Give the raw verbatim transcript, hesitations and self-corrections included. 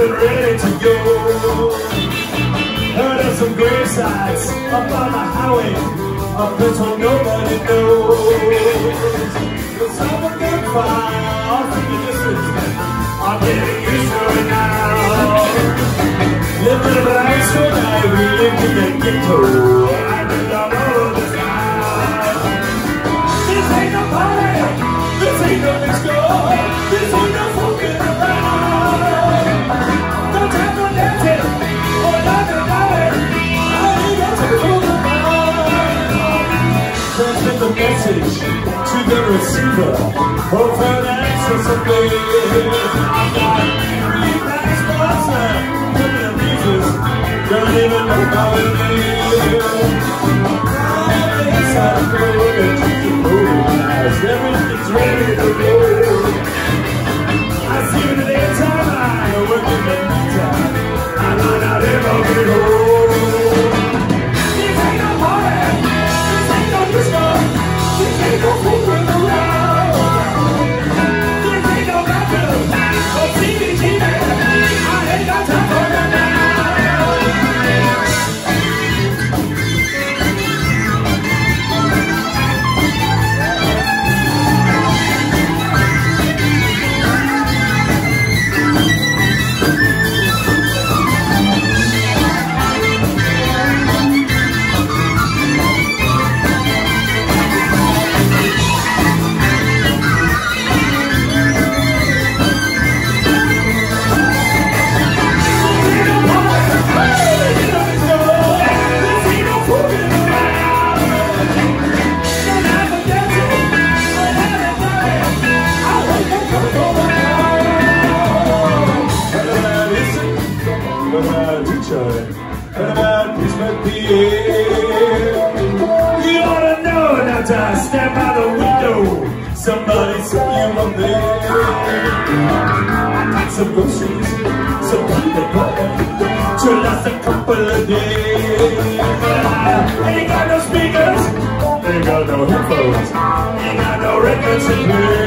and ready to go. Heard of some gravesites up on the highway, a place where nobody knows. The sound of gunfire off in the distance, I'm getting used to it now. Living life so nice, we live in the ghetto. I live all over the sky. This ain't no party, this ain't no disco, this ain't no fucking around. No time for dancing, or not to die. I ain't got to fool around. Transmit the message to the receiver, hope for an answer someday. I'm not really nice, but don't even know how it is. Inside the road and keep the road eyes. Everything's ready to go. I see you in the daytime, I work in the meantime. I know not ever be home. This ain't no party, this ain't no disco, this ain't no fooling around. This ain't no battle, or T V T V. I ain't got time for that now. And about this might be it. You ought to know not to stand by the window. Somebody said you were there. I got some groceries, some people bought to last a couple of days. Ain't got no speakers, ain't got no headphones, ain't got no records to play.